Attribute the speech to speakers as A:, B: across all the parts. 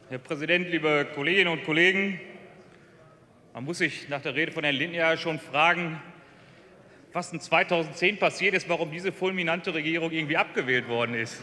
A: Herr Präsident, liebe Kolleginnen und Kollegen! Man muss sich nach der Rede von Herrn Lindner schon fragen, was in 2010 passiert ist, warum diese fulminante Regierung irgendwie abgewählt worden ist.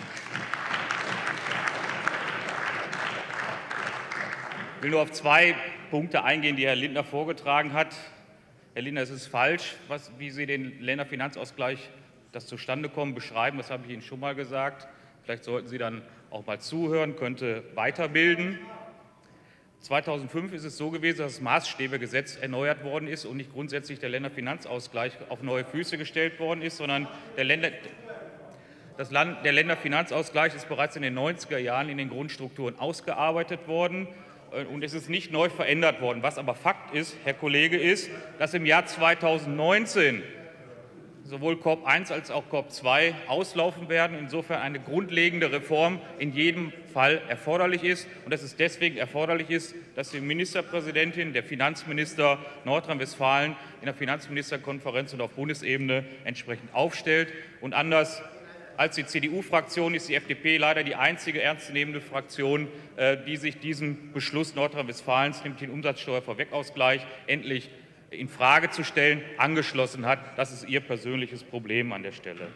A: Ich will nur auf zwei Punkte eingehen, die Herr Lindner vorgetragen hat. Herr Lindner, es ist falsch, wie Sie den Länderfinanzausgleich, das Zustandekommen beschreiben. Das habe ich Ihnen schon mal gesagt. Vielleicht sollten Sie dann auch mal zuhören, könnte weiterbilden. 2005 ist es so gewesen, dass das Maßstäbegesetz erneuert worden ist und nicht grundsätzlich der Länderfinanzausgleich auf neue Füße gestellt worden ist, sondern der Länderfinanzausgleich ist bereits in den 90er Jahren in den Grundstrukturen ausgearbeitet worden. Und es ist nicht neu verändert worden. Was aber Fakt ist, Herr Kollege, ist, dass im Jahr 2019 sowohl Korb 1 als auch Korb 2 auslaufen werden. Insofern eine grundlegende Reform in jedem Fall erforderlich ist. Und dass es deswegen erforderlich ist, dass die Ministerpräsidentin, der Finanzminister Nordrhein-Westfalen in der Finanzministerkonferenz und auf Bundesebene entsprechend aufstellt. Und anders als die CDU-Fraktion ist die FDP leider die einzige ernstzunehmende Fraktion, die sich diesem Beschluss Nordrhein-Westfalens, nämlich den Umsatzsteuervorwegausgleich, endlich in Frage zu stellen, angeschlossen hat. Das ist Ihr persönliches Problem an der Stelle.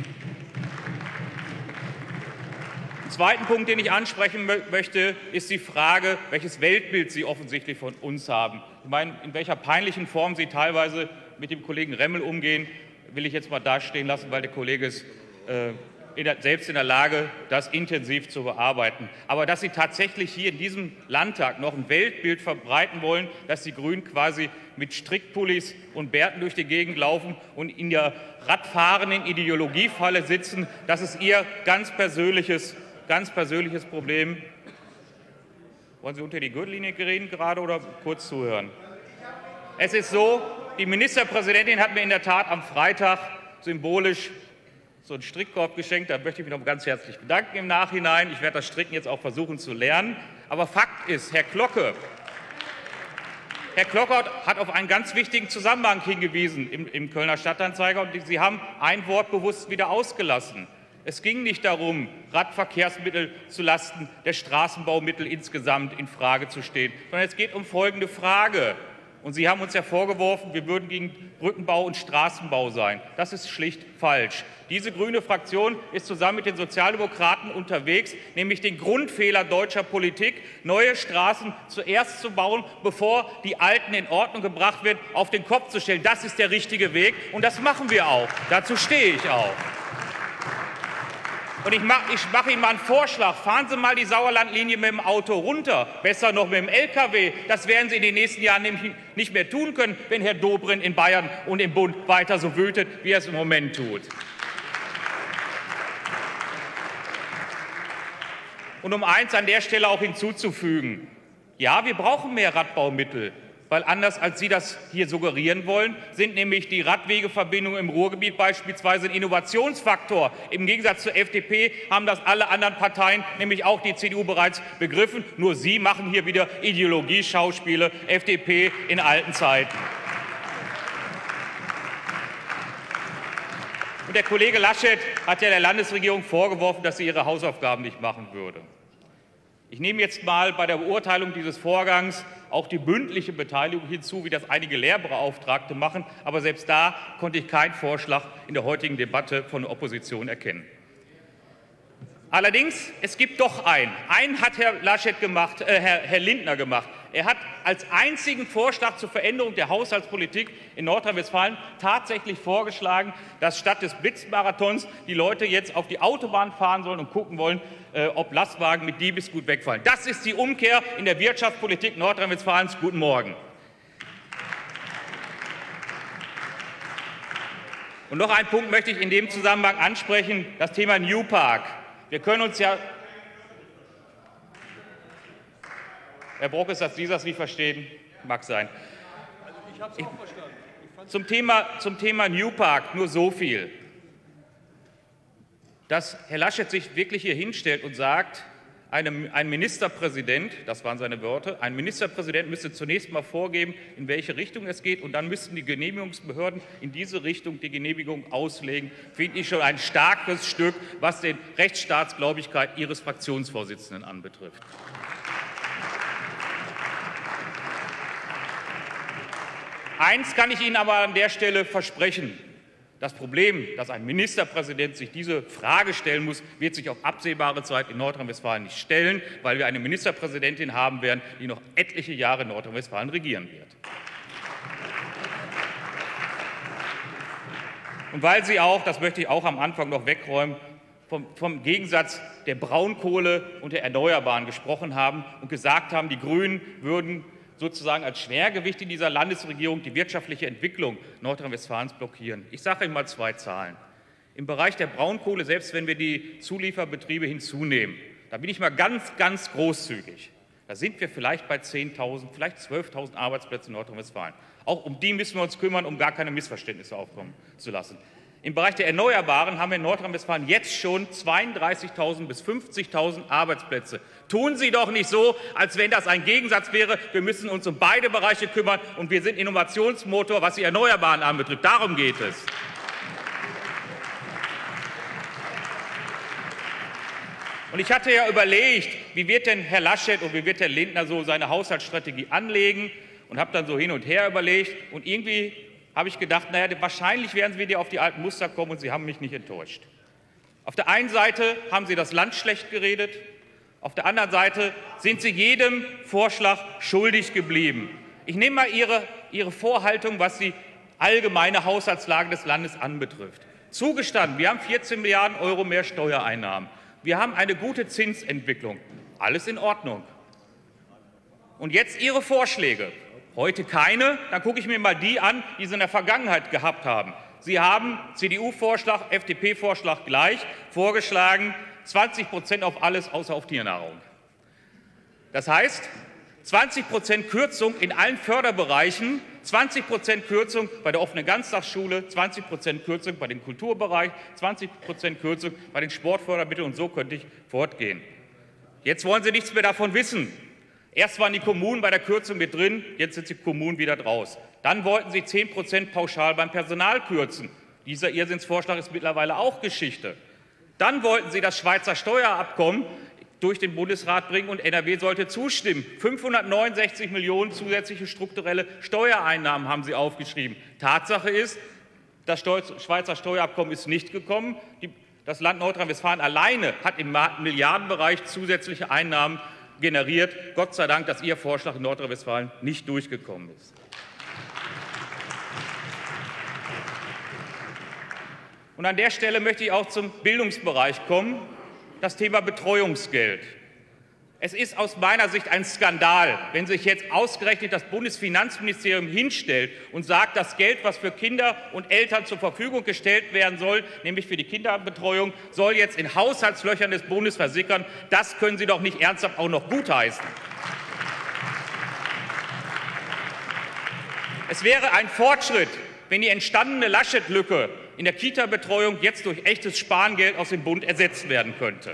A: Den zweiten Punkt, den ich ansprechen möchte, ist die Frage, welches Weltbild Sie offensichtlich von uns haben. Ich meine, in welcher peinlichen Form Sie teilweise mit dem Kollegen Remmel umgehen, will ich jetzt mal dastehen lassen, weil der Kollege ist selbst in der Lage, das intensiv zu bearbeiten. Aber dass Sie tatsächlich hier in diesem Landtag noch ein Weltbild verbreiten wollen, dass die Grünen quasi mit Strickpullis und Bärten durch die Gegend laufen und in der radfahrenden Ideologiefalle sitzen, das ist Ihr ganz persönliches Problem. Wollen Sie unter die Gürtellinie reden gerade oder kurz zuhören? Es ist so, die Ministerpräsidentin hat mir in der Tat am Freitag symbolisch so einen Strickkorb geschenkt. Da möchte ich mich noch ganz herzlich bedanken im Nachhinein. Ich werde das Stricken jetzt auch versuchen zu lernen. Aber Fakt ist, Herr Klocke hat auf einen ganz wichtigen Zusammenhang hingewiesen im Kölner Stadtanzeiger. Und Sie haben ein Wort bewusst wieder ausgelassen. Es ging nicht darum, Radverkehrsmittel zulasten der Straßenbaumittel insgesamt in Frage zu stehen, sondern es geht um folgende Frage. Und Sie haben uns ja vorgeworfen, wir würden gegen Brückenbau und Straßenbau sein. Das ist schlicht falsch. Diese grüne Fraktion ist zusammen mit den Sozialdemokraten unterwegs, nämlich den Grundfehler deutscher Politik, neue Straßen zuerst zu bauen, bevor die alten in Ordnung gebracht werden, auf den Kopf zu stellen. Das ist der richtige Weg, und das machen wir auch. Dazu stehe ich auch. Und ich mache Ihnen mal einen Vorschlag. Fahren Sie mal die Sauerlandlinie mit dem Auto runter, besser noch mit dem LKW. Das werden Sie in den nächsten Jahren nämlich nicht mehr tun können, wenn Herr Dobrindt in Bayern und im Bund weiter so wütet, wie er es im Moment tut. Und um eins an der Stelle auch hinzuzufügen: Ja, wir brauchen mehr Radbaumittel. Weil anders als Sie das hier suggerieren wollen, sind nämlich die Radwegeverbindungen im Ruhrgebiet beispielsweise ein Innovationsfaktor. Im Gegensatz zur FDP haben das alle anderen Parteien, nämlich auch die CDU, bereits begriffen. Nur Sie machen hier wieder Ideologieschauspiele, FDP in alten Zeiten. Und der Kollege Laschet hat ja der Landesregierung vorgeworfen, dass sie ihre Hausaufgaben nicht machen würde. Ich nehme jetzt mal bei der Beurteilung dieses Vorgangs auch die bündliche Beteiligung hinzu, wie das einige Lehrbeauftragte machen. Aber selbst da konnte ich keinen Vorschlag in der heutigen Debatte von der Opposition erkennen. Allerdings, es gibt doch einen. Einen hat Herr Lindner gemacht. Er hat als einzigen Vorschlag zur Veränderung der Haushaltspolitik in Nordrhein-Westfalen tatsächlich vorgeschlagen, dass statt des Blitzmarathons die Leute jetzt auf die Autobahn fahren sollen und gucken wollen, ob Lastwagen mit Diebesgut wegfallen. Das ist die Umkehr in der Wirtschaftspolitik Nordrhein-Westfalens. Guten Morgen. Und noch einen Punkt möchte ich in dem Zusammenhang ansprechen, das Thema New Park. Wir können uns ja, Herr Brock, ist, dass Sie das nicht verstehen? Mag sein.
B: Also ich habe es auch verstanden.
A: Zum Thema New Park nur so viel, dass Herr Laschet sich wirklich hier hinstellt und sagt, Ein Ministerpräsident, das waren seine Worte, ein Ministerpräsident müsste zunächst mal vorgeben, in welche Richtung es geht, und dann müssten die Genehmigungsbehörden in diese Richtung die Genehmigung auslegen. Finde ich schon ein starkes Stück, was die Rechtsstaatsgläubigkeit Ihres Fraktionsvorsitzenden anbetrifft. Eins kann ich Ihnen aber an der Stelle versprechen: Das Problem, dass ein Ministerpräsident sich diese Frage stellen muss, wird sich auf absehbare Zeit in Nordrhein-Westfalen nicht stellen, weil wir eine Ministerpräsidentin haben werden, die noch etliche Jahre in Nordrhein-Westfalen regieren wird. Und weil Sie auch, das möchte ich auch am Anfang noch wegräumen, vom Gegensatz der Braunkohle und der Erneuerbaren gesprochen haben und gesagt haben, die Grünen würden sozusagen als Schwergewicht in dieser Landesregierung die wirtschaftliche Entwicklung Nordrhein-Westfalens blockieren. Ich sage Ihnen mal zwei Zahlen. Im Bereich der Braunkohle, selbst wenn wir die Zulieferbetriebe hinzunehmen, da bin ich mal ganz großzügig. Da sind wir vielleicht bei 10.000, vielleicht 12.000 Arbeitsplätzen in Nordrhein-Westfalen. Auch um die müssen wir uns kümmern, um gar keine Missverständnisse aufkommen zu lassen. Im Bereich der Erneuerbaren haben wir in Nordrhein-Westfalen jetzt schon 32.000 bis 50.000 Arbeitsplätze. Tun Sie doch nicht so, als wenn das ein Gegensatz wäre. Wir müssen uns um beide Bereiche kümmern, und wir sind Innovationsmotor, was die Erneuerbaren anbetrifft. Darum geht es. Und ich hatte ja überlegt, wie wird denn Herr Laschet und wie wird Herr Lindner so seine Haushaltsstrategie anlegen, und habe dann so hin und her überlegt, und irgendwie habe ich gedacht, naja, wahrscheinlich werden Sie wieder auf die alten Muster kommen, und Sie haben mich nicht enttäuscht. Auf der einen Seite haben Sie das Land schlecht geredet, auf der anderen Seite sind Sie jedem Vorschlag schuldig geblieben. Ich nehme mal Ihre Vorhaltung, was die allgemeine Haushaltslage des Landes anbetrifft. Zugestanden, wir haben 14 Milliarden € mehr Steuereinnahmen. Wir haben eine gute Zinsentwicklung. Alles in Ordnung. Und jetzt Ihre Vorschläge. Heute keine, dann gucke ich mir mal die an, die Sie in der Vergangenheit gehabt haben. Sie haben CDU-Vorschlag, FDP-Vorschlag gleich vorgeschlagen, 20% auf alles außer auf Tiernahrung. Das heißt, 20% Kürzung in allen Förderbereichen, 20% Kürzung bei der offenen Ganztagsschule, 20% Kürzung bei dem Kulturbereich, 20% Kürzung bei den Sportfördermitteln, und so könnte ich fortgehen. Jetzt wollen Sie nichts mehr davon wissen. Erst waren die Kommunen bei der Kürzung mit drin, jetzt sind die Kommunen wieder draus. Dann wollten Sie 10% pauschal beim Personal kürzen. Dieser Irrsinnsvorschlag ist mittlerweile auch Geschichte. Dann wollten Sie das Schweizer Steuerabkommen durch den Bundesrat bringen, und NRW sollte zustimmen. 569 Millionen zusätzliche strukturelle Steuereinnahmen haben Sie aufgeschrieben. Tatsache ist, das Schweizer Steuerabkommen ist nicht gekommen. Das Land Nordrhein-Westfalen alleine hat im Milliardenbereich zusätzliche Einnahmen generiert. Gott sei Dank, dass Ihr Vorschlag in Nordrhein-Westfalen nicht durchgekommen ist. Und an der Stelle möchte ich auch zum Bildungsbereich kommen, das Thema Betreuungsgeld. Es ist aus meiner Sicht ein Skandal, wenn sich jetzt ausgerechnet das Bundesfinanzministerium hinstellt und sagt, das Geld, was für Kinder und Eltern zur Verfügung gestellt werden soll, nämlich für die Kinderbetreuung, soll jetzt in Haushaltslöchern des Bundes versickern. Das können Sie doch nicht ernsthaft auch noch gutheißen. Es wäre ein Fortschritt, wenn die entstandene Laschet-Lücke in der Kita-Betreuung jetzt durch echtes Sparengeld aus dem Bund ersetzt werden könnte.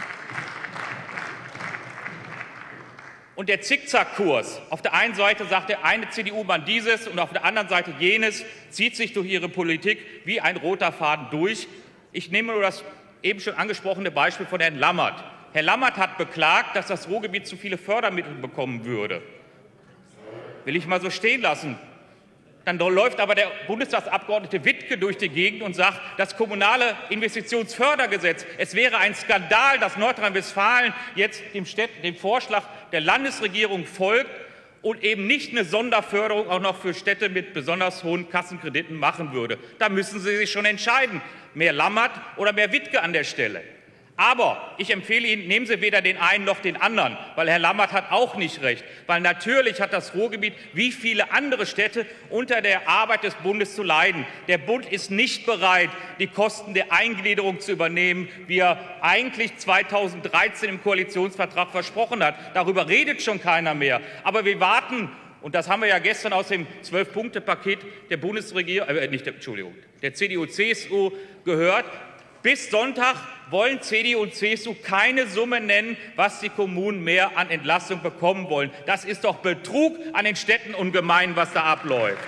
A: Und der Zickzackkurs, auf der einen Seite sagt der eine CDU-Mann dieses und auf der anderen Seite jenes, zieht sich durch ihre Politik wie ein roter Faden durch. Ich nehme nur das eben schon angesprochene Beispiel von Herrn Lammert. Herr Lammert hat beklagt, dass das Ruhrgebiet zu viele Fördermittel bekommen würde. Will ich mal so stehen lassen. Dann läuft aber der Bundestagsabgeordnete Wittke durch die Gegend und sagt, das kommunale Investitionsfördergesetz, es wäre ein Skandal, dass Nordrhein-Westfalen jetzt dem Vorschlag der Landesregierung folgt und eben nicht eine Sonderförderung auch noch für Städte mit besonders hohen Kassenkrediten machen würde. Da müssen Sie sich schon entscheiden, mehr Lammert oder mehr Wittke an der Stelle. Aber ich empfehle Ihnen, nehmen Sie weder den einen noch den anderen, weil Herr Lammert hat auch nicht recht. Weil natürlich hat das Ruhrgebiet wie viele andere Städte unter der Arbeit des Bundes zu leiden. Der Bund ist nicht bereit, die Kosten der Eingliederung zu übernehmen, wie er eigentlich 2013 im Koalitionsvertrag versprochen hat. Darüber redet schon keiner mehr. Aber wir warten, und das haben wir ja gestern aus dem 12-Punkte-Paket der der CDU-CSU gehört. Bis Sonntag wollen CDU und CSU keine Summe nennen, was die Kommunen mehr an Entlastung bekommen wollen. Das ist doch Betrug an den Städten und Gemeinden, was da abläuft.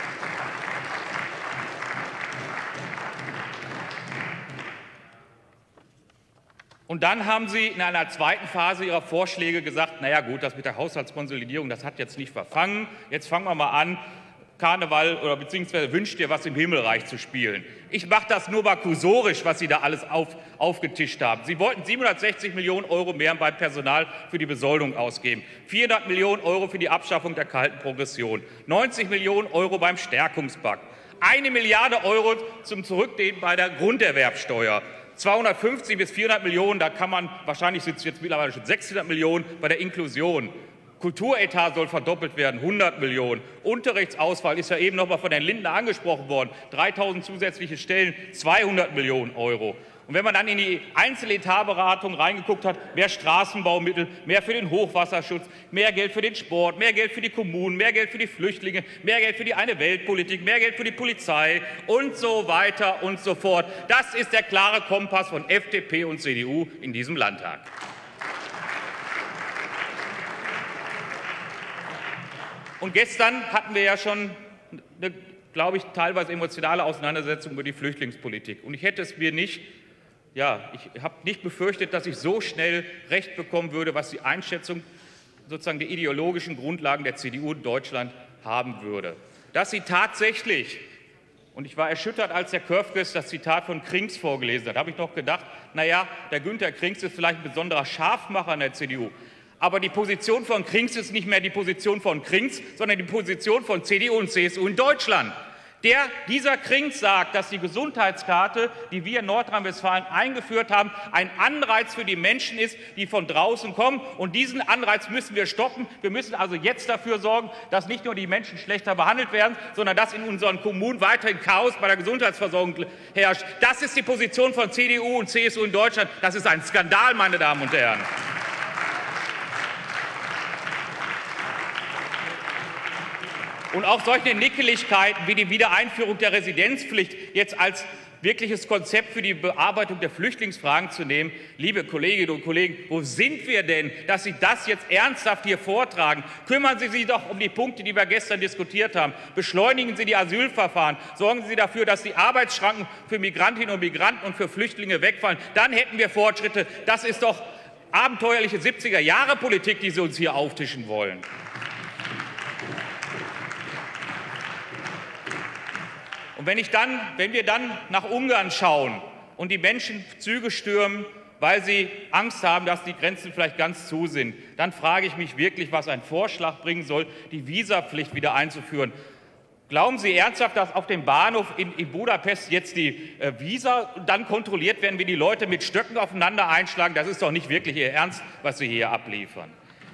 A: Und dann haben Sie in einer zweiten Phase Ihrer Vorschläge gesagt, na ja gut, das mit der Haushaltskonsolidierung, das hat jetzt nicht verfangen. Jetzt fangen wir mal an, Karneval oder beziehungsweise Wünscht dir was im Himmelreich zu spielen. Ich mache das nur mal kursorisch, was Sie da alles aufgetischt haben. Sie wollten 760 Millionen € mehr beim Personal für die Besoldung ausgeben, 400 Millionen € für die Abschaffung der kalten Progression, 90 Millionen € beim Stärkungspakt, 1 Milliarde € zum Zurücknehmen bei der Grunderwerbsteuer, 250 bis 400 Millionen, da kann man, wahrscheinlich sind es jetzt mittlerweile schon 600 Millionen bei der Inklusion. Kulturetat soll verdoppelt werden, 100 Millionen. Unterrichtsausfall ist ja eben noch mal von Herrn Lindner angesprochen worden. 3.000 zusätzliche Stellen, 200 Millionen €. Und wenn man dann in die Einzeletatberatung reingeguckt hat, mehr Straßenbaumittel, mehr für den Hochwasserschutz, mehr Geld für den Sport, mehr Geld für die Kommunen, mehr Geld für die Flüchtlinge, mehr Geld für die Eine-Welt-Politik, mehr Geld für die Polizei und so weiter und so fort. Das ist der klare Kompass von FDP und CDU in diesem Landtag. Und gestern hatten wir ja schon eine, glaube ich, teilweise emotionale Auseinandersetzung über die Flüchtlingspolitik. Und ich hätte es mir nicht, ich habe nicht befürchtet, dass ich so schnell Recht bekommen würde, was die Einschätzung sozusagen der ideologischen Grundlagen der CDU in Deutschland haben würde. Dass sie tatsächlich, und ich war erschüttert, als Herr Körfges das Zitat von Krings vorgelesen hat, habe ich noch gedacht, naja, der Günter Krings ist vielleicht ein besonderer Scharfmacher in der CDU. Aber die Position von Krings ist nicht mehr die Position von Krings, sondern die Position von CDU und CSU in Deutschland. Dieser Krings sagt, dass die Gesundheitskarte, die wir in Nordrhein-Westfalen eingeführt haben, ein Anreiz für die Menschen ist, die von draußen kommen. Und diesen Anreiz müssen wir stoppen. Wir müssen also jetzt dafür sorgen, dass nicht nur die Menschen schlechter behandelt werden, sondern dass in unseren Kommunen weiterhin Chaos bei der Gesundheitsversorgung herrscht. Das ist die Position von CDU und CSU in Deutschland. Das ist ein Skandal, meine Damen und Herren. Und auch solche Nickeligkeiten wie die Wiedereinführung der Residenzpflicht jetzt als wirkliches Konzept für die Bearbeitung der Flüchtlingsfragen zu nehmen. Liebe Kolleginnen und Kollegen, wo sind wir denn, dass Sie das jetzt ernsthaft hier vortragen? Kümmern Sie sich doch um die Punkte, die wir gestern diskutiert haben. Beschleunigen Sie die Asylverfahren. Sorgen Sie dafür, dass die Arbeitsschranken für Migrantinnen und Migranten und für Flüchtlinge wegfallen. Dann hätten wir Fortschritte. Das ist doch abenteuerliche 70er-Jahre-Politik, die Sie uns hier auftischen wollen. Und wenn wir dann nach Ungarn schauen und die Menschen Züge stürmen, weil sie Angst haben, dass die Grenzen vielleicht ganz zu sind, dann frage ich mich wirklich, was ein Vorschlag bringen soll, die Visapflicht wieder einzuführen. Glauben Sie ernsthaft, dass auf dem Bahnhof in Budapest jetzt die Visa dann kontrolliert werden, wie die Leute mit Stöcken aufeinander einschlagen? Das ist doch nicht wirklich Ihr Ernst, was Sie hier abliefern.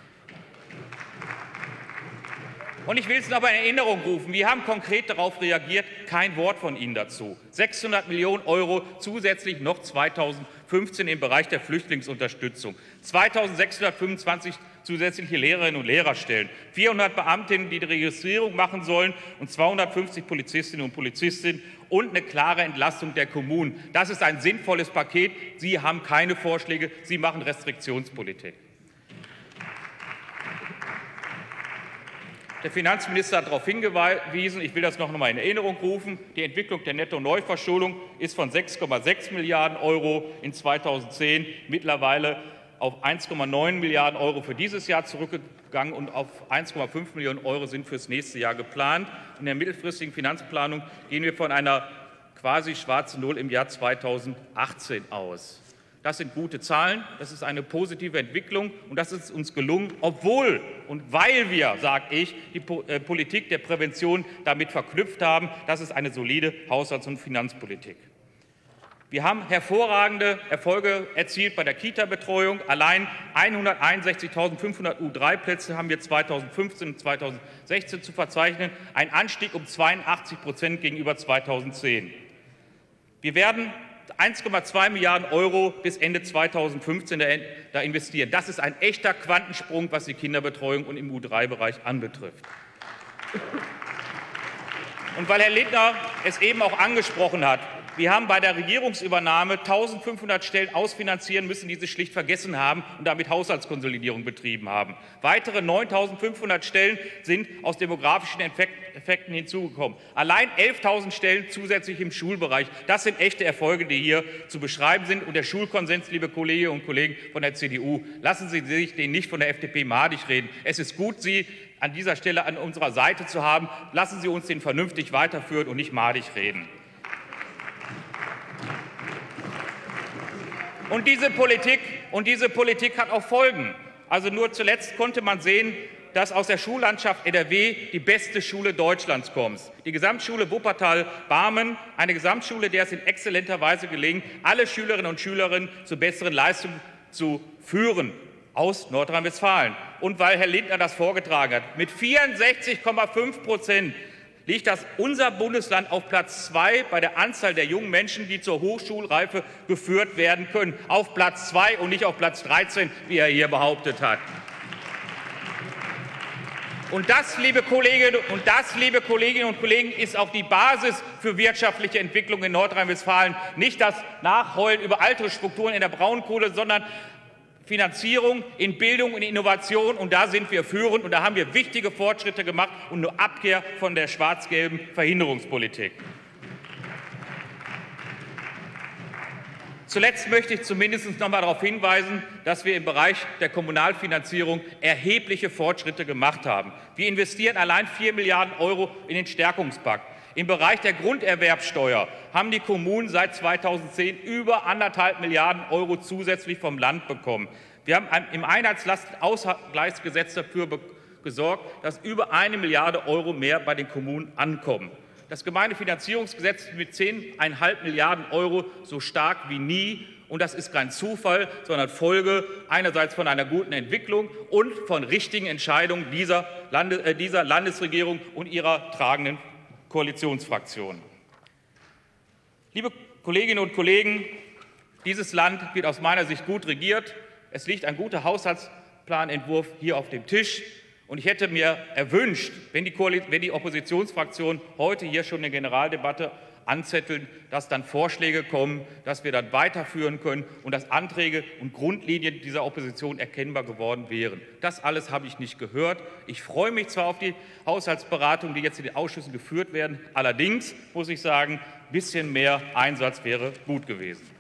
A: Und ich will es noch in Erinnerung rufen, wir haben konkret darauf reagiert, kein Wort von Ihnen dazu. 600 Millionen € zusätzlich noch 2015 im Bereich der Flüchtlingsunterstützung, 2.625 zusätzliche Lehrerinnen und Lehrerstellen, 400 Beamtinnen, die die Registrierung machen sollen und 250 Polizistinnen und Polizisten und eine klare Entlastung der Kommunen. Das ist ein sinnvolles Paket. Sie haben keine Vorschläge, Sie machen Restriktionspolitik. Der Finanzminister hat darauf hingewiesen, ich will das noch einmal in Erinnerung rufen, die Entwicklung der Netto-Neuverschuldung ist von 6,6 Milliarden € in 2010 mittlerweile auf 1,9 Milliarden € für dieses Jahr zurückgegangen und auf 1,5 Millionen € sind für das nächste Jahr geplant. In der mittelfristigen Finanzplanung gehen wir von einer quasi schwarzen Null im Jahr 2018 aus. Das sind gute Zahlen, das ist eine positive Entwicklung und das ist uns gelungen, obwohl und weil wir, sage ich, die Politik der Prävention damit verknüpft haben. Das ist eine solide Haushalts- und Finanzpolitik. Wir haben hervorragende Erfolge erzielt bei der Kita-Betreuung. Allein 161.500 U3-Plätze haben wir 2015 und 2016 zu verzeichnen, ein Anstieg um 82% gegenüber 2010. Wir werden 1,2 Milliarden € bis Ende 2015 da investieren. Das ist ein echter Quantensprung, was die Kinderbetreuung und im U3-Bereich anbetrifft. Und weil Herr Lindner es eben auch angesprochen hat, Wir haben bei der Regierungsübernahme 1.500 Stellen ausfinanzieren müssen, die Sie schlicht vergessen haben und damit Haushaltskonsolidierung betrieben haben. Weitere 9.500 Stellen sind aus demografischen Effekten hinzugekommen. Allein 11.000 Stellen zusätzlich im Schulbereich. Das sind echte Erfolge, die hier zu beschreiben sind. Und der Schulkonsens, liebe Kolleginnen und Kollegen von der CDU, lassen Sie sich den nicht von der FDP madig reden. Es ist gut, Sie an dieser Stelle an unserer Seite zu haben. Lassen Sie uns den vernünftig weiterführen und nicht madig reden. Und diese Politik hat auch Folgen. Also nur zuletzt konnte man sehen, dass aus der Schullandschaft NRW die beste Schule Deutschlands kommt. Die Gesamtschule Wuppertal-Barmen, eine Gesamtschule, der es in exzellenter Weise gelingt, alle Schülerinnen und Schüler zu besseren Leistungen zu führen, aus Nordrhein-Westfalen. Und weil Herr Lindner das vorgetragen hat, mit 64,5% liegt unser Bundesland auf Platz 2 bei der Anzahl der jungen Menschen, die zur Hochschulreife geführt werden können. Auf Platz 2 und nicht auf Platz 13, wie er hier behauptet hat. Und das, liebe Kolleginnen und Kollegen, ist auch die Basis für wirtschaftliche Entwicklung in Nordrhein-Westfalen. Nicht das Nachheulen über alte Strukturen in der Braunkohle, sondern Finanzierung in Bildung und Innovation. Und da sind wir führend. Und da haben wir wichtige Fortschritte gemacht und eine Abkehr von der schwarz-gelben Verhinderungspolitik. Zuletzt möchte ich zumindest noch einmal darauf hinweisen, dass wir im Bereich der Kommunalfinanzierung erhebliche Fortschritte gemacht haben. Wir investieren allein 4 Milliarden € in den Stärkungspakt. Im Bereich der Grunderwerbsteuer haben die Kommunen seit 2010 über 1,5 Milliarden € zusätzlich vom Land bekommen. Wir haben im Einheitslastenausgleichsgesetz dafür gesorgt, dass über 1 Milliarde € mehr bei den Kommunen ankommen. Das Gemeindefinanzierungsgesetz mit 10,5 Milliarden € so stark wie nie. Und das ist kein Zufall, sondern Folge einerseits von einer guten Entwicklung und von richtigen Entscheidungen dieser Landesregierung und ihrer tragenden Koalitionsfraktion. Liebe Kolleginnen und Kollegen, dieses Land wird aus meiner Sicht gut regiert. Es liegt ein guter Haushaltsplanentwurf hier auf dem Tisch. Und ich hätte mir erwünscht, wenn die Oppositionsfraktionen heute hier schon eine Generaldebatte anzetteln, dass dann Vorschläge kommen, dass wir dann weiterführen können und dass Anträge und Grundlinien dieser Opposition erkennbar geworden wären. Das alles habe ich nicht gehört. Ich freue mich zwar auf die Haushaltsberatungen, die jetzt in den Ausschüssen geführt werden. Allerdings muss ich sagen, ein bisschen mehr Einsatz wäre gut gewesen.